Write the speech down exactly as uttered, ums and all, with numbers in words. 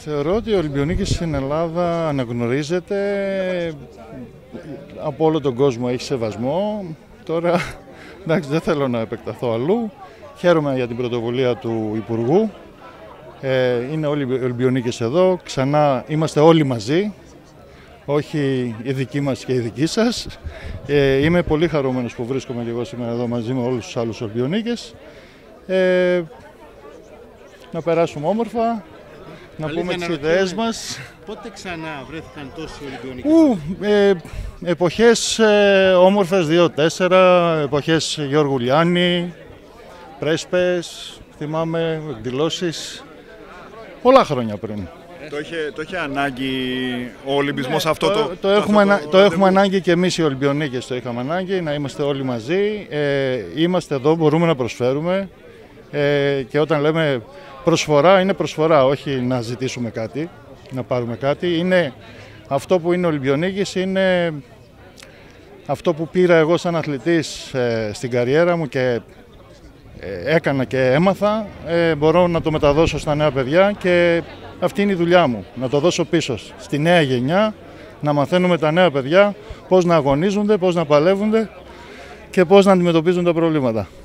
Θεωρώ ότι ο Ολυμπιονίκης στην Ελλάδα αναγνωρίζεται, από όλο τον κόσμο έχει σεβασμό. Τώρα, εντάξει, δεν θέλω να επεκταθώ αλλού. Χαίρομαι για την πρωτοβουλία του Υπουργού. Ε, είναι όλοι οι Ολυμπιονίκες εδώ. Ξανά είμαστε όλοι μαζί, όχι οι δικοί μας και οι δικοί σας. Ε, είμαι πολύ χαρούμενος που βρίσκομαι και εγώ σήμερα εδώ μαζί με όλους τους άλλους Ολυμπιονίκες. Ε, να περάσουμε όμορφα. Να Αλήθεια, πούμε τις να ιδέες ρωτήσουμε, μας. Πότε ξανά βρέθηκαν τόσοι Ολυμπιονίκες? Ου, ε, εποχές ε, όμορφες δύο τέσσερα, εποχές Γιώργου Λιάννη, πρέσπες, θυμάμαι εκδηλώσεις, πολλά χρόνια πριν. Το είχε, το είχε ανάγκη ο Ολυμπισμός Ναι, αυτό το... το, το, έχουμε, αυτό το, το έχουμε ανάγκη και εμείς οι Ολυμπιονίκες το είχαμε ανάγκη, να είμαστε όλοι μαζί. Ε, είμαστε εδώ, μπορούμε να προσφέρουμε ε, και όταν λέμε προσφορά, είναι προσφορά, όχι να ζητήσουμε κάτι, να πάρουμε κάτι. Είναι αυτό που είναι Ολυμπιονίκης, είναι αυτό που πήρα εγώ σαν αθλητής ε, στην καριέρα μου και ε, έκανα και έμαθα. Ε, μπορώ να το μεταδώσω στα νέα παιδιά και αυτή είναι η δουλειά μου, να το δώσω πίσω στη νέα γενιά, να μαθαίνουμε τα νέα παιδιά πώς να αγωνίζονται, πώς να παλεύονται και πώς να αντιμετωπίζουν τα προβλήματα.